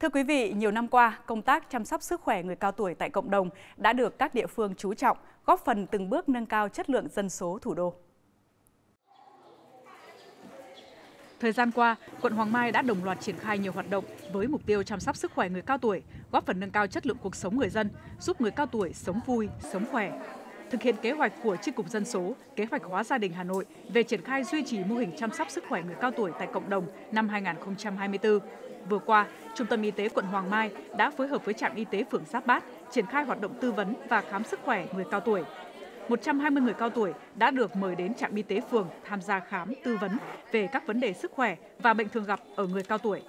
Thưa quý vị, nhiều năm qua, công tác chăm sóc sức khỏe người cao tuổi tại cộng đồng đã được các địa phương chú trọng, góp phần từng bước nâng cao chất lượng dân số thủ đô. Thời gian qua, quận Hoàng Mai đã đồng loạt triển khai nhiều hoạt động với mục tiêu chăm sóc sức khỏe người cao tuổi, góp phần nâng cao chất lượng cuộc sống người dân, giúp người cao tuổi sống vui, sống khỏe. Thực hiện kế hoạch của Chi cục Dân số, Kế hoạch hóa gia đình Hà Nội về triển khai duy trì mô hình chăm sóc sức khỏe người cao tuổi tại cộng đồng năm 2024. Vừa qua, Trung tâm Y tế quận Hoàng Mai đã phối hợp với trạm y tế phường Giáp Bát triển khai hoạt động tư vấn và khám sức khỏe người cao tuổi. 120 người cao tuổi đã được mời đến trạm y tế phường tham gia khám, tư vấn về các vấn đề sức khỏe và bệnh thường gặp ở người cao tuổi.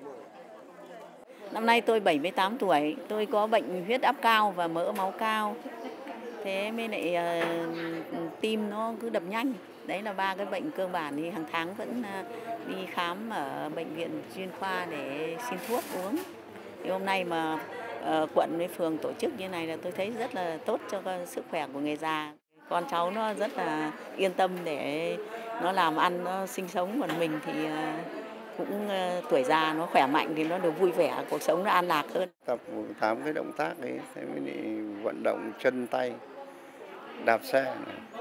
Năm nay tôi 78 tuổi, tôi có bệnh huyết áp cao và mỡ máu cao. Thế mới lại tim nó cứ đập nhanh. Đấy là ba cái bệnh cơ bản thì hàng tháng vẫn đi khám ở bệnh viện chuyên khoa để xin thuốc uống. Thì hôm nay mà quận với phường tổ chức như này là tôi thấy rất là tốt cho sức khỏe của người già. Con cháu nó rất là yên tâm để nó làm ăn, nó sinh sống, còn mình thì cũng tuổi già nó khỏe mạnh thì nó được vui vẻ, cuộc sống nó an lạc hơn. Tập 8 cái động tác đấy, thế mới vận động chân tay, đạp xe.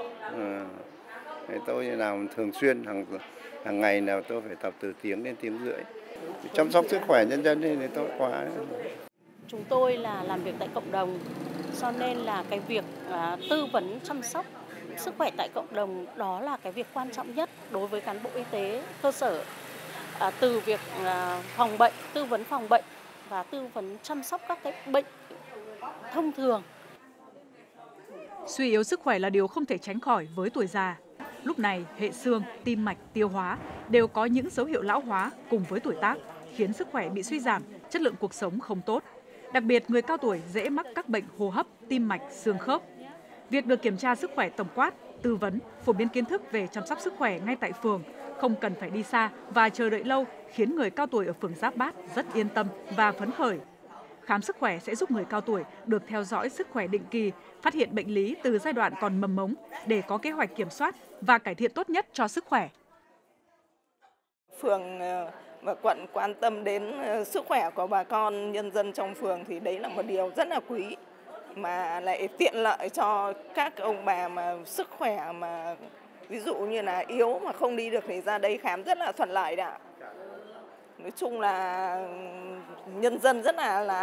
Tôi làm thường xuyên, hàng ngày nào tôi phải tập từ tiếng đến tiếng rưỡi. Chăm sóc sức khỏe nhân dân thì tốt quá. Chúng tôi là làm việc tại cộng đồng, cho nên là cái việc tư vấn chăm sóc sức khỏe tại cộng đồng đó là cái việc quan trọng nhất đối với cán bộ y tế cơ sở. Từ việc phòng bệnh, tư vấn phòng bệnh và tư vấn chăm sóc các cái bệnh thông thường. Suy yếu sức khỏe là điều không thể tránh khỏi với tuổi già. Lúc này, hệ xương, tim mạch, tiêu hóa đều có những dấu hiệu lão hóa cùng với tuổi tác, khiến sức khỏe bị suy giảm, chất lượng cuộc sống không tốt. Đặc biệt, người cao tuổi dễ mắc các bệnh hô hấp, tim mạch, xương khớp. Việc được kiểm tra sức khỏe tổng quát, tư vấn, phổ biến kiến thức về chăm sóc sức khỏe ngay tại phường, không cần phải đi xa và chờ đợi lâu, khiến người cao tuổi ở phường Giáp Bát rất yên tâm và phấn khởi. Khám sức khỏe sẽ giúp người cao tuổi được theo dõi sức khỏe định kỳ, phát hiện bệnh lý từ giai đoạn còn mầm mống để có kế hoạch kiểm soát và cải thiện tốt nhất cho sức khỏe. Phường và quận quan tâm đến sức khỏe của bà con nhân dân trong phường thì đấy là một điều rất là quý, mà lại tiện lợi cho các ông bà mà sức khỏe mà ví dụ như là yếu mà không đi được thì ra đây khám rất là thuận lợi đã. Nói chung là nhân dân rất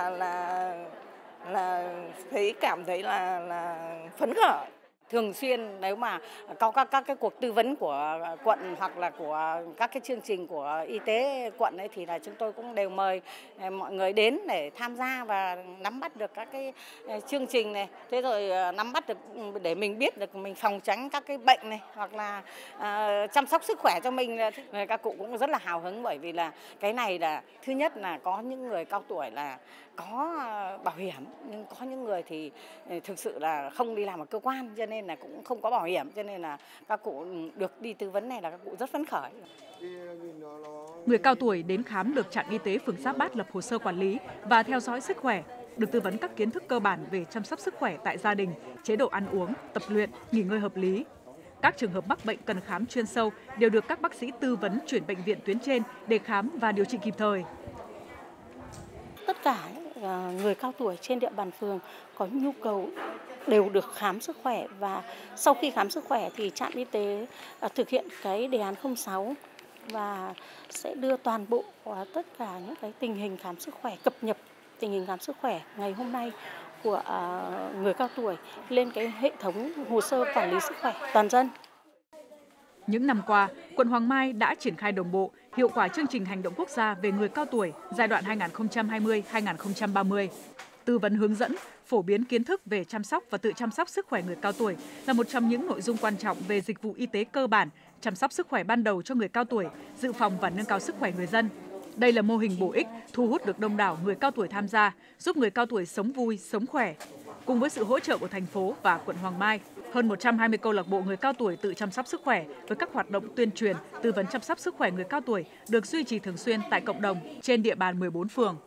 là cảm thấy là phấn khởi. Thường xuyên nếu mà có các cái cuộc tư vấn của quận hoặc là của các cái chương trình của y tế quận ấy thì là chúng tôi cũng đều mời mọi người đến để tham gia và nắm bắt được các cái chương trình này, thế rồi nắm bắt được để mình biết được mình phòng tránh các cái bệnh này hoặc là chăm sóc sức khỏe cho mình. Các cụ cũng rất là hào hứng bởi vì là cái này là thứ nhất là có những người cao tuổi là có bảo hiểm, nhưng có những người thì thực sự là không đi làm ở cơ quan cho nên là cũng không có bảo hiểm, cho nên là các cụ được đi tư vấn này là các cụ rất phấn khởi. Người cao tuổi đến khám được trạm y tế phường Giáp Bát lập hồ sơ quản lý và theo dõi sức khỏe, được tư vấn các kiến thức cơ bản về chăm sóc sức khỏe tại gia đình, chế độ ăn uống, tập luyện, nghỉ ngơi hợp lý. Các trường hợp mắc bệnh cần khám chuyên sâu đều được các bác sĩ tư vấn chuyển bệnh viện tuyến trên để khám và điều trị kịp thời. Tất cả người cao tuổi trên địa bàn phường có nhu cầu đều được khám sức khỏe, và sau khi khám sức khỏe thì trạm y tế thực hiện cái đề án 06 và sẽ đưa toàn bộ tất cả những cái tình hình khám sức khỏe, cập nhật tình hình khám sức khỏe ngày hôm nay của người cao tuổi lên cái hệ thống hồ sơ quản lý sức khỏe toàn dân. Những năm qua, quận Hoàng Mai đã triển khai đồng bộ, hiệu quả chương trình hành động quốc gia về người cao tuổi giai đoạn 2020-2030. Tư vấn hướng dẫn, phổ biến kiến thức về chăm sóc và tự chăm sóc sức khỏe người cao tuổi là một trong những nội dung quan trọng về dịch vụ y tế cơ bản, chăm sóc sức khỏe ban đầu cho người cao tuổi, dự phòng và nâng cao sức khỏe người dân. Đây là mô hình bổ ích, thu hút được đông đảo người cao tuổi tham gia, giúp người cao tuổi sống vui, sống khỏe. Cùng với sự hỗ trợ của thành phố và quận Hoàng Mai, hơn 120 câu lạc bộ người cao tuổi tự chăm sóc sức khỏe với các hoạt động tuyên truyền, tư vấn chăm sóc sức khỏe người cao tuổi được duy trì thường xuyên tại cộng đồng trên địa bàn 14 phường.